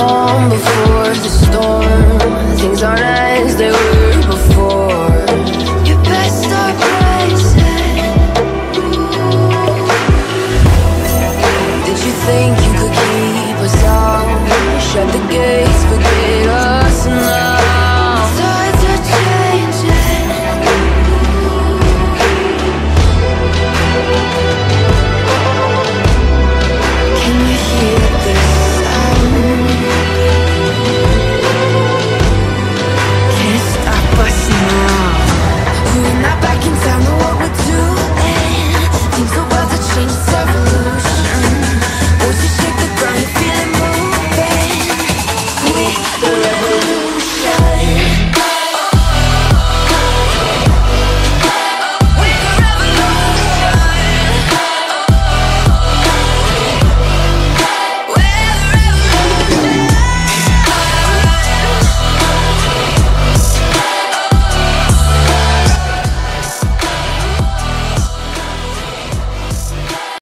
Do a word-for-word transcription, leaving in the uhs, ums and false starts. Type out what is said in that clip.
calm before the storm. Things aren't as they were before. You best start bracing. Did you think you could keep us out? Shut the gate